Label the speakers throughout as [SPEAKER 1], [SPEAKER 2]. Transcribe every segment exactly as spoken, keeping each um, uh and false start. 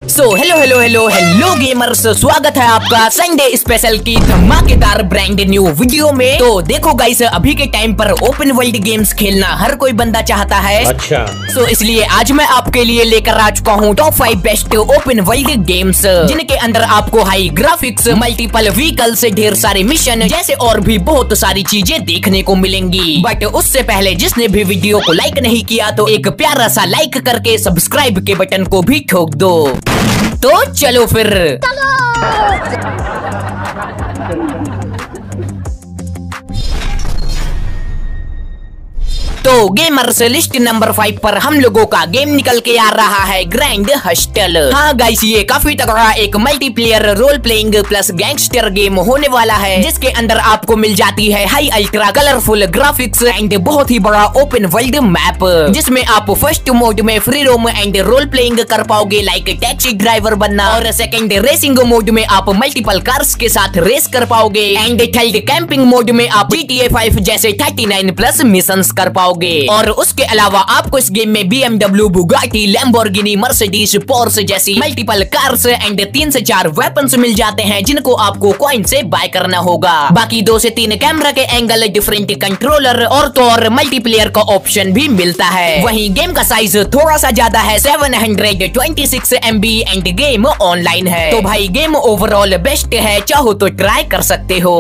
[SPEAKER 1] सो hello hello hello hello gamers, स्वागत है आपका संडे स्पेशल की धमाकेदार ब्रांड न्यू वीडियो में। तो देखो गाइस, अभी के टाइम पर ओपन वर्ल्ड गेम्स खेलना हर कोई बंदा चाहता है।
[SPEAKER 2] अच्छा,
[SPEAKER 1] सो इसलिए आज मैं आपके लिए लेकर आ चुका हूँ top five best open world games, जिनके अंदर आपको हाई ग्राफिक्स, मल्टीपल व्हीकल्स, ढेर सारे मिशन जैसे और भी बहुत सारी चीजें देखने को मिलेंगी। बट उससे पहले जिसने भी वीडियो को लाइक नहीं किया तो एक प्यारा सा लाइक करके सब्सक्राइब के बटन को भी ठोक दो। तो चलो फिर तो गेमर्स, लिस्ट नंबर फाइव पर हम लोगों का गेम निकल के आ रहा है ग्रैंड हॉस्टल। हाँ गाइस, ये काफी तगड़ा एक multiplayer role playing plus gangster game होने वाला है, जिसके अंदर आपको मिल जाती है high ultra colourful graphics and बहुत ही बड़ा ओपन वर्ल्ड मैप, जिसमें आप फर्स्ट मोड में free roam and role playing कर पाओगे लाइक टैक्सी ड्राइवर बनना, और सेकंड रेसिंग मोड में आप मल्टीपल कार्स के साथ रेस कर पाओगे, एंड थर्ड कैंपिंग मोड में आप जी टी ए फाइव जैसे थर्टी नाइन प्लस मिशंस कर पाओगे। और उसके अलावा आपको इस गेम में B M W, Bugatti, Lamborghini, Mercedes, Porsche जैसी मल्टीपल कार्स एंड तीन से चार वेपन्स मिल जाते हैं, जिनको आपको कॉइन से बाय करना होगा। बाकी दो से तीन कैमरा के एंगल, डिफरेंट कंट्रोलर और तो और मल्टीप्लेयर का ऑप्शन भी मिलता है। वहीं गेम का साइज थोड़ा सा ज्यादा है, seven hundred twenty six M B and game online है। तो भाई गेम ओवरऑल बेस्ट है, चाहो तो ट्राई कर सकते हो।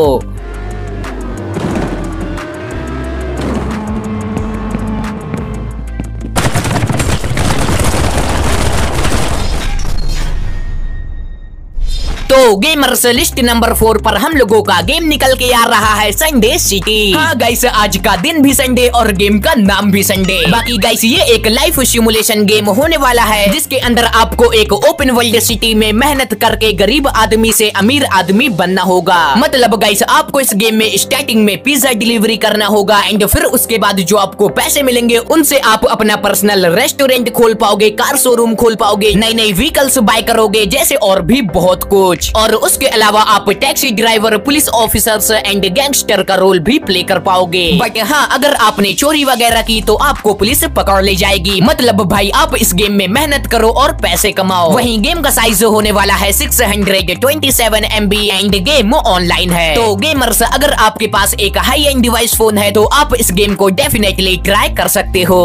[SPEAKER 1] तो गेमर्स, लिस्ट नंबर फोर पर हम लोगों का गेम निकल के आ रहा है संडे सिटी। हाँ गाइस, आज का दिन भी संडे और गेम का नाम भी संडे। बाकी गाइस, ये एक लाइफ सिमुलेशन गेम होने वाला है, जिसके अंदर आपको एक ओपन वर्ल्ड सिटी में मेहनत करके गरीब आदमी से अमीर आदमी बनना होगा। मतलब गाइस, आपको इस गेम में स्टार्टिंग में पिज्जा डिलीवरी करना होगा, एंड फिर उसके बाद जो आपको पैसे मिलेंगे उनसे आप अपना पर्सनल रेस्टोरेंट खोल पाओगे, कार शोरूम खोल पाओगे, नई नई व्हीकल्स बाय करोगे जैसे और भी बहुत कुछ। और उसके अलावा आप taxi driver, police officers and gangster का रोल भी प्ले कर पाओगे। बट हाँ, अगर आपने चोरी वगैरह की तो आपको पुलिस पकड़ ले जाएगी। मतलब भाई, आप इस गेम में मेहनत करो और पैसे कमाओ। वहीं गेम का साइज होने वाला है six hundred twenty seven M B and game online है। तो गेमर्स, अगर आपके पास एक हाई एंड डिवाइस फोन है तो आप इस गेम को डेफिनेटली ट्राई कर सकते हो।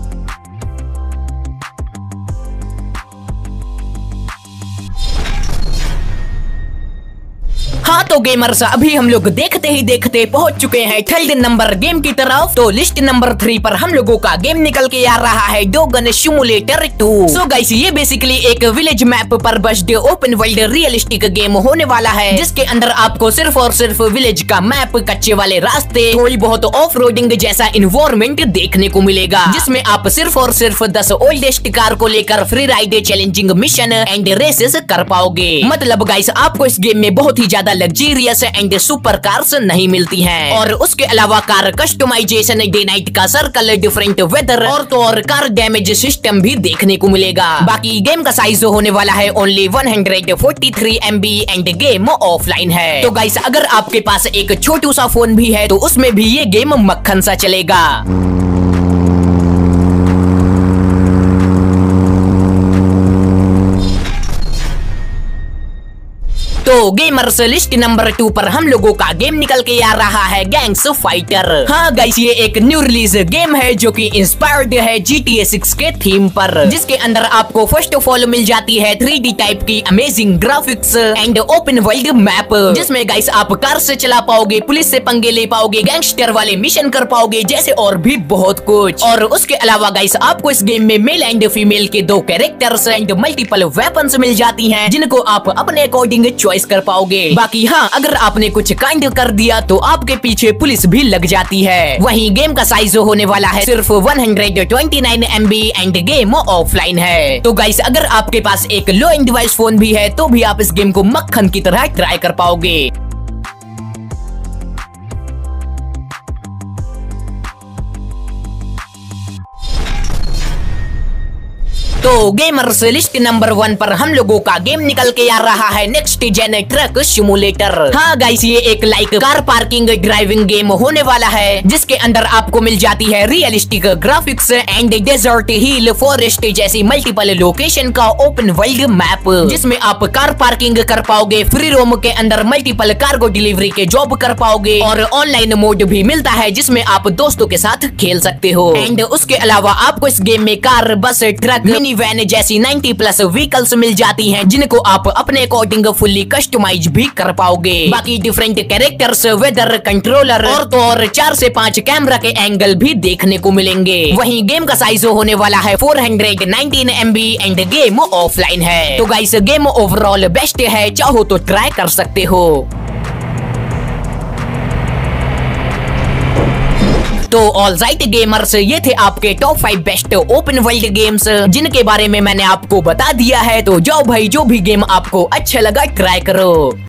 [SPEAKER 1] हाँ तो गेमर्स, अभी हम लोग देखते ही देखते पहुंच चुके हैं थर्ड नंबर गेम की तरफ। तो लिस्ट नंबर थ्री पर हम लोगों का गेम निकल के आ रहा है Dogan simulator two. So guys, ये बेसिकली एक विलेज मैप पर based open world realistic game होने वाला है, जिसके अंदर आपको सिर्फ और सिर्फ विलेज का मैप, कच्चे वाले रास्ते, थोड़ी बहुत ऑफ रोडिंग जैसा इन्वायरमेंट देखने को मिलेगा, जिसमें आप सिर्फ और सिर्फ दस ओल्डेस्ट कार को लेकर free ride, challenging mission and races कर पाओगे। मतलब गाइस, आपको इस गेम में बहुत ही ज्यादा लग्जरियस एंड सुपर कार्स नहीं मिलती हैं। और उसके अलावा कार कस्टमाइजेशन, डे नाइट का सर्कल, डिफरेंट वेदर और तो और कार डैमेज सिस्टम भी देखने को मिलेगा। बाकी गेम का साइज होने वाला है only one hundred forty three M B and game offline है। तो गाइस, अगर आपके पास एक छोटू सा फोन भी है तो उसमें भी ये गेम मक्खन सा चलेगा। तो गेमर्स, लिस्ट नंबर टू पर हम लोगों का गेम निकल के आ रहा है गैंग्स फाइटर। हाँ गाइस, ये एक न्यू रिलीज गेम है जो कि इंस्पायर्ड है जी टी ए सिक्स के थीम पर, जिसके अंदर आपको फर्स्ट ऑफ ऑल मिल जाती है थ्री डी टाइप की amazing graphics and open world map, जिसमें गाइस आप कार से चला पाओगे, पुलिस से पंगे ले पाओगे, गैंगस्टर वाले मिशन कर पाओगे जैसे और भी बहुत कुछ। और उसके अलावा गाइस, आपको इस गेम में मेल एंड फीमेल के दो कैरेक्टर्स एंड मल्टीपल वेपन्स मिल जाती हैं, जिनको आप अपने अकॉर्डिंग चॉइस कर पाओगे। बाकी हाँ, अगर आपने कुछ कांड कर दिया तो आपके पीछे पुलिस भी लग जाती है। वहीं गेम का साइज होने वाला है सिर्फ one hundred twenty nine M B and game offline है। तो गाइस, अगर आपके पास एक लो एंड डिवाइस फोन भी है तो भी आप इस गेम को मक्खन की तरह ट्राई कर पाओगे। तो गेमर्स लिस्ट नंबर वन पर हम लोगों का गेम निकल के आ रहा है नेक्स्ट जेन ट्रक सिमुलेटर। हाँ गाइस, ये एक like car parking driving game होने वाला है, जिसके अंदर आपको मिल जाती है realistic graphics and desert, hill, forest जैसी मल्टीपल लोकेशन का ओपन वर्ल्ड मैप, जिसमें आप कार पार्किंग कर पाओगे, फ्री रोम के अंदर मल्टीपल कार्गो डिलीवरी के जॉब कर पाओगे और ऑनलाइन मोड भी मिलता है जिसमें आप दोस्तों के साथ खेल सकते हो। एंड उसके अलावा आपको इस गेम में कार, बस, ट्रक, मिनी वैन जैसी नब्बे प्लस व्हीकल्स मिल जाती हैं, जिनको आप अपने अकॉर्डिंग फुल्ली कस्टमाइज भी कर पाओगे। बाकी डिफरेंट कैरेक्टर्स, वेदर कंट्रोलर और तो और चार से पाँच कैमरा के एंगल भी देखने को मिलेंगे। वहीं गेम का साइज होने वाला है चार सौ उन्नीस M B and game offline है। तो गाइस, गेम ओवरऑल बेस्ट है, चाहो तो ट्राई कर सकते हो। तो ऑल राइट गेमर्स, ये थे आपके top five best open world games, जिनके बारे में मैंने आपको बता दिया है। तो जाओ भाई, जो भी गेम आपको अच्छा लगा ट्राई करो।